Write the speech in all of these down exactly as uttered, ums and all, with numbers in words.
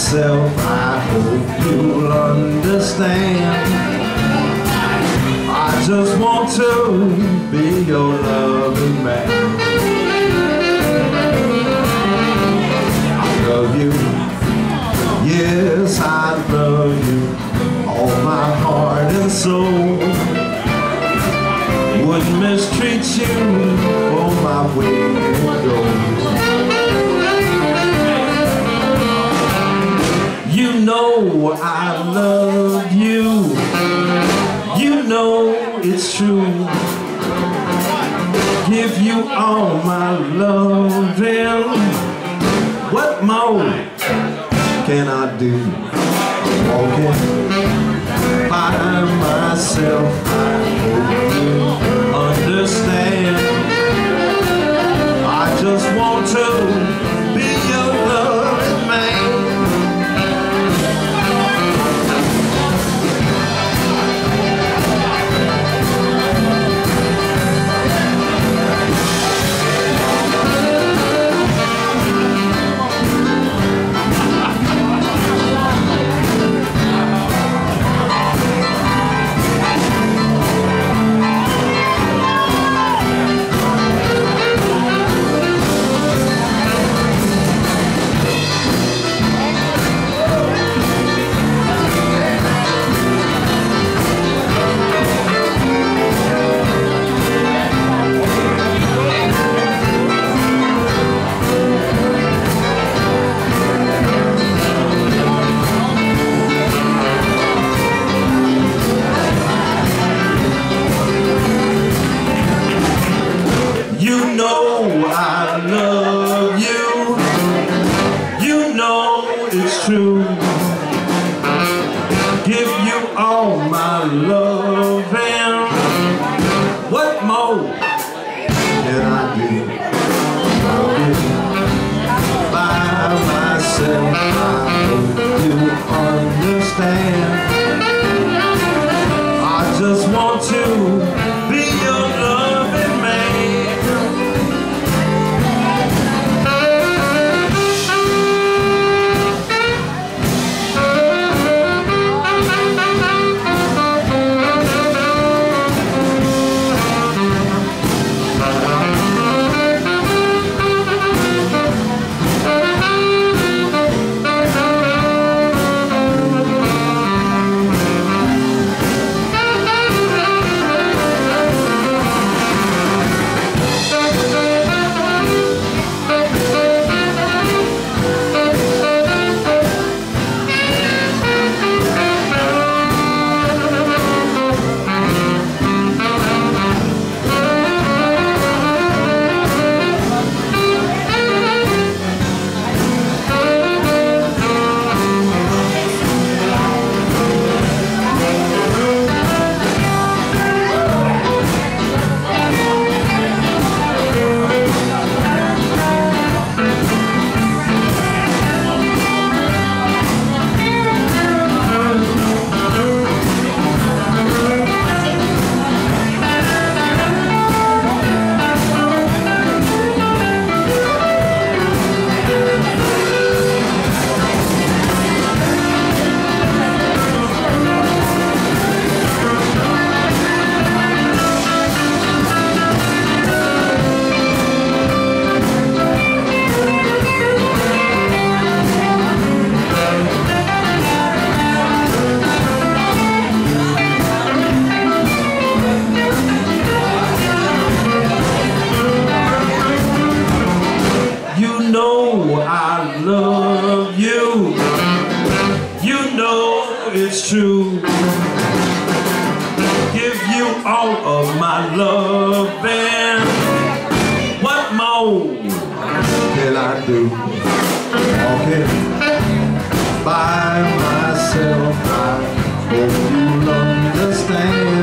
myself, I hope you'll understand. I just want to be your loving man. I love you, yes I love you, all my heart and soul. Wouldn't mistreat you for my weight in gold. You know I love you, you know it's true. Give you all my loving. What more can I do? Walking by myself, I hope you understand. I just want to be your loving man. You know I love you, you know it's true. Give you all my love and what more can I do? By myself, I hope you understand. I just want to be your loving man. You know I love you, you know it's true. Give you all of my love and what more can I do? Walking by myself, I hope you'll understand.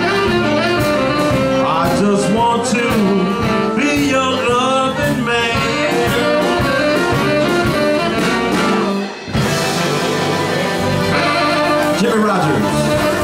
I just want to be your loving man. Jimmy Rogers.